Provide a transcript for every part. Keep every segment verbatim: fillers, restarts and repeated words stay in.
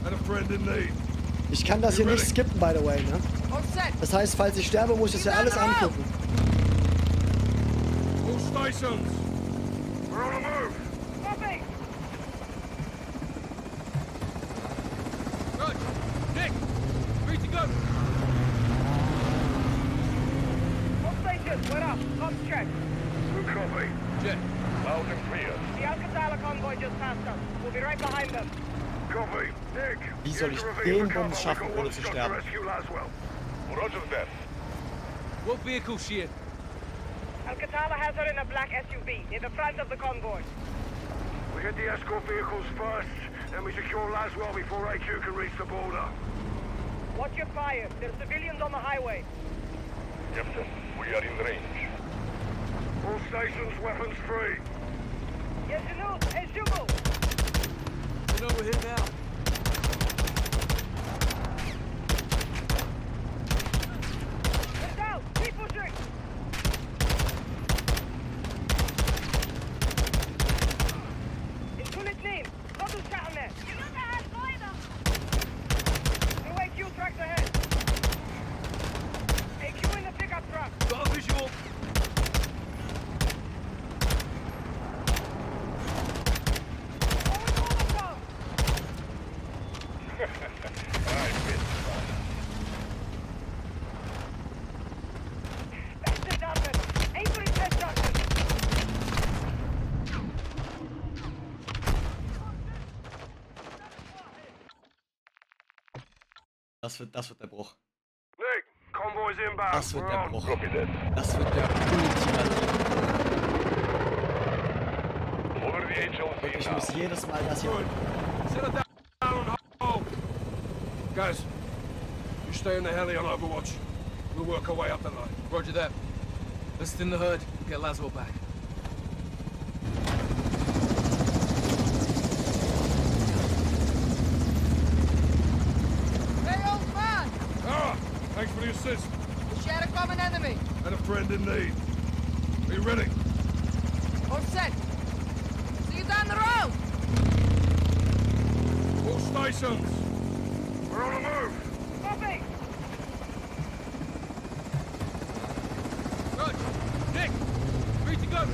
And a friend in need. Ich kann das hier nicht skippen, by the way, ne? Das heißt, falls ich sterbe, muss ich das ja alles angucken. All stations. We're on the move. Copy. Good. Nick, free to go. All stations, we're up. Comms check. Good copy. Jet, loud and clear. The Alcatala convoy just passed us. We'll be right behind them. Copy. Nick, Wie soll ich den Bums schaffen, ohne zu sterben? Roger that. What vehicle she in? Alcatala has her in a black S U V, near the front of the convoy. We hit the escort vehicles first, then we secure Laswell before A Q can reach the border. Watch your fire. There's civilians on the highway. Captain, we are in range. All stations, weapons free. Yes, you know. Hey, Shumo. You know we're here now. Get down. Keep pushing. انتوا الاثنين خدوا الشحنة. New A Q tracks ahead. A Q in the pickup truck. Got a visual. Das wird, das wird der Bruch. Nick, convoy's inbound. Das wird der Bruch. Copy that. Das wird der ultimative. Over the H L Z Ich now. muss jedes Mal das hier. Set it down and hold. Guys, you stay in the heli on Overwatch. We'll work our way up the line. Roger that. Let's thin the hood, get Laswell back. Hey, old man! Ah, thanks for the assist. We share a common enemy. And a friend in need. Are you ready? All set. See you down the road. All stations. We're on the move. Copy. Good. Nick, free to go.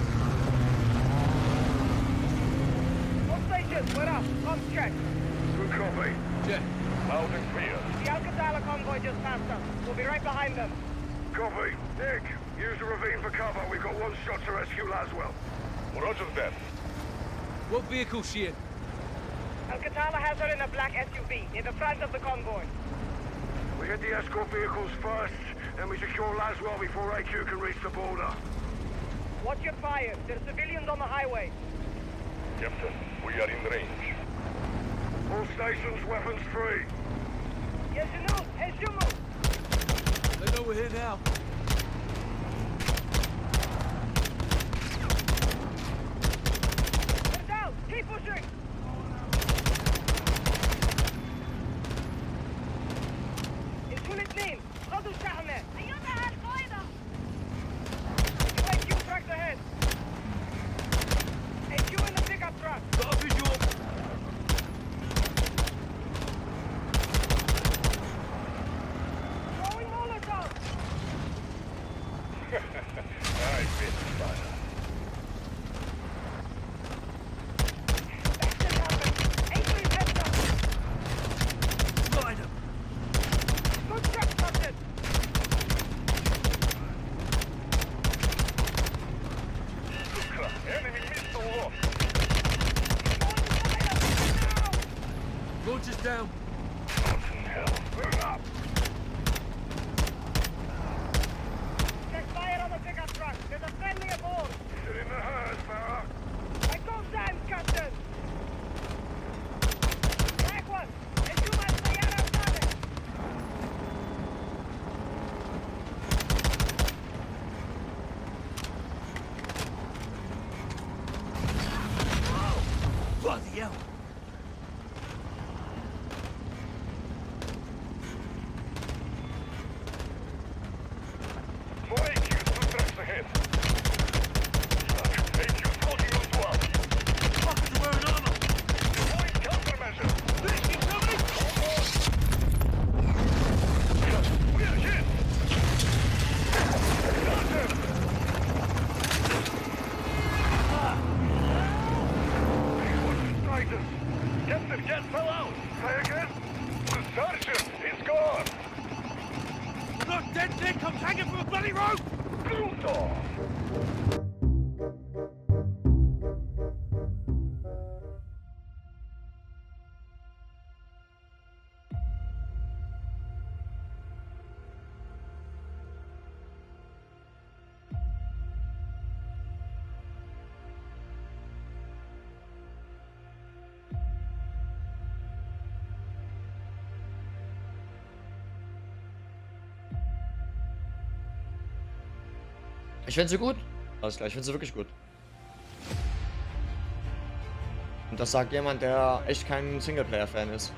All stations, we're up. Comms check. Good copy. Jet, Loud and clear. The Alcatala convoy just passed us. We'll be right behind them. Copy. Nick, use the ravine for cover. We've got one shot to rescue Laswell. Roger that. what vehicle she in? Alcatala has her in a black S U V, near the front of the convoy. We hit the escort vehicles first, then we secure Laswell before A Q can reach the border. Watch your fire. There's civilians on the highway. Captain, we are in range. All stations, weapons free. Yes, you know. Hey, Shumo. They know we're here now. Get down. Keep pushing. انتوا الاثنين خدوا الشحنة. أيها القائدة. A Q tracks ahead. A Q in the pickup truck. Got a visual. Throwing Molotov. I've been fun. That just happened. Avery's heads up. Slide him. Good shot, Captain. Enemy missile lost. Launch is down. Mountain hell. Move up. Check fire on the pickup truck. There's a friendly aboard. Is it in the herd, Farah? I go down, Captain. Black one. And you must stay out of it. Bloody hell. For A Q, two tracks ahead. Fuck, A Say again? The sergeant is gone. Look, dead Nick, I'm hanging from a bloody rope! Dusseldorf. Ich finde sie gut. Alles klar, ich finde sie wirklich gut. Und das sagt jemand, der echt kein Singleplayer-Fan ist.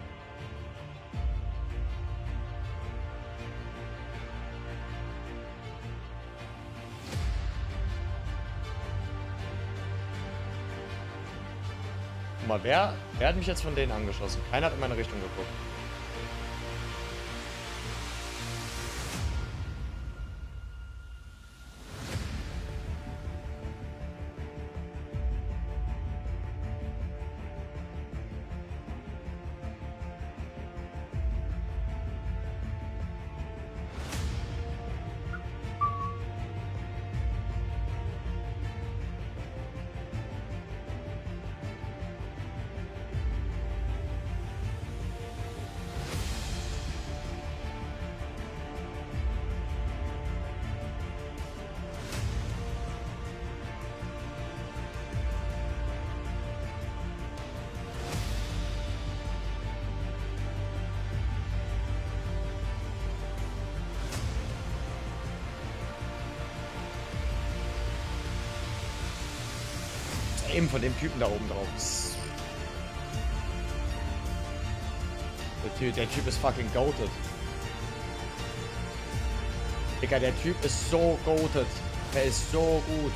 Guck mal, wer, wer hat mich jetzt von denen angeschossen? Keiner hat in meine Richtung geguckt. Eben von dem Typen da oben drauf. Der Typ, der Typ ist fucking goated. Digga, der Typ ist so goated. Der ist so gut.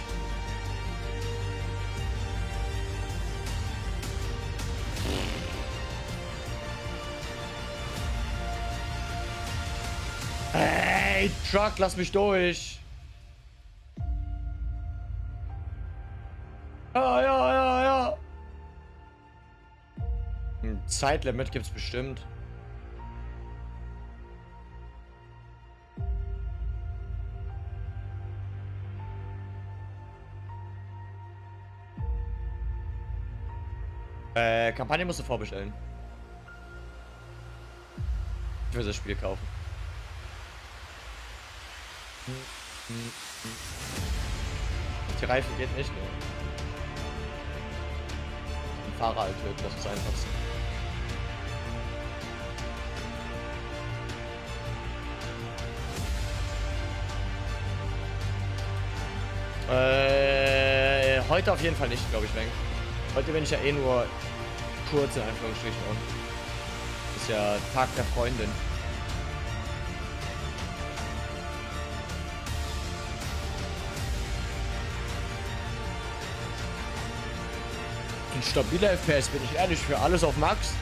Hey, Truck, lass mich durch. Ja, ja, ja, ja. Ein Zeitlimit gibt's bestimmt. Äh, Kampagne musst du vorbestellen. Für das Spiel kaufen. Die Reifen geht nicht, ne? Fahrer halt töten, das ist einfachste. Äh, heute auf jeden Fall nicht, glaube ich, Wenk. Heute bin ich ja eh nur kurz in Anführungsstrichen und ist ja Tag der Freundin. Ein stabiler F P S, bin ich ehrlich, für alles auf Max.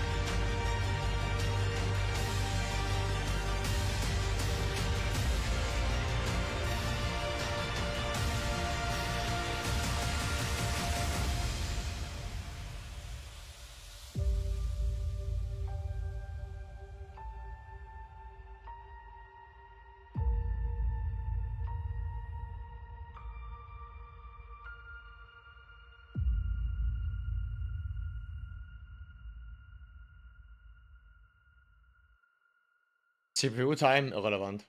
C P U-Time irrelevant.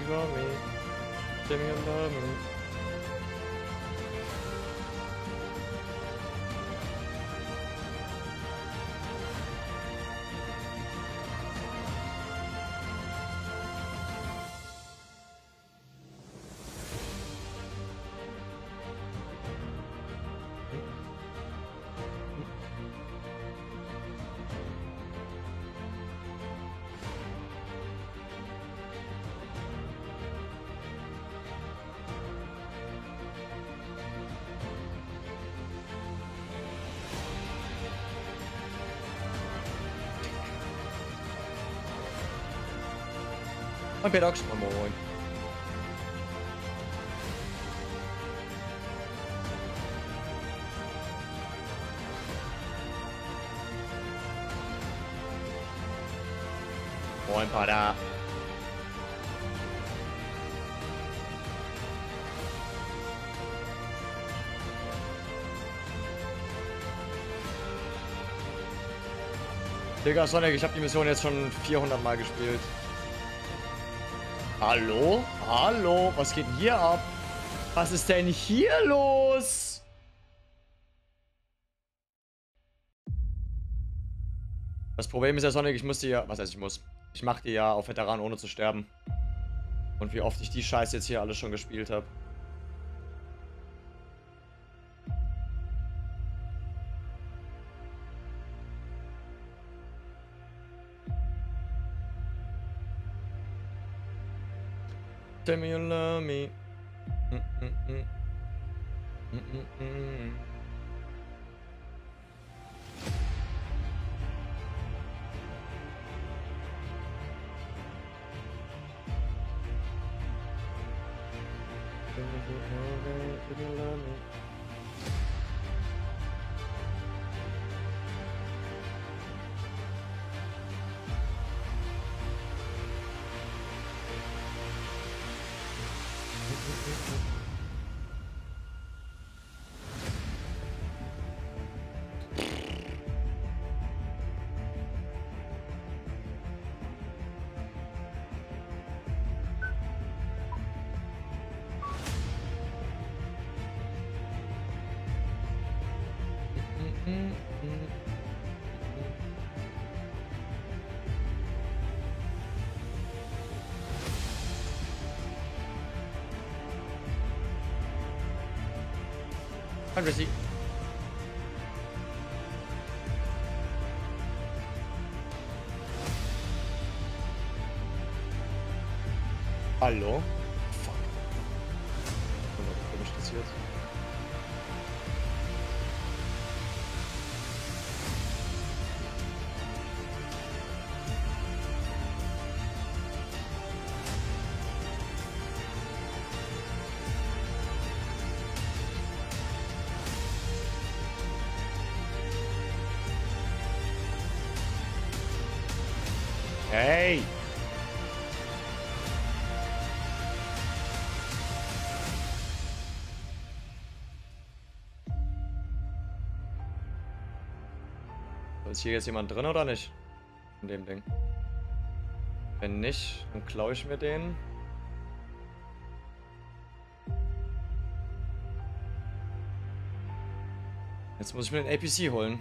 love me. Tell me you love me. Moin Pedox, moin moin. Moin Pada. Digga, Sonic, ich habe die Mission jetzt schon vierhundert Mal gespielt. Hallo? Hallo? Was geht denn hier ab? Was ist denn hier los? Das Problem ist ja, Sonic, ich musste ja... Was heißt ich muss? Ich mache die ja auf Veteran ohne zu sterben. Und wie oft ich die Scheiße jetzt hier alles schon gespielt habe. Tell me you love me. Mm -mm -mm. Mm -mm -mm. Tell me you love me. Fantasy. Hallo? Fuck. Was ist das jetzt? Hey! Ist hier jetzt jemand drin oder nicht? In dem Ding. Wenn nicht, dann klaue ich mir den. Jetzt muss ich mir den A P C holen.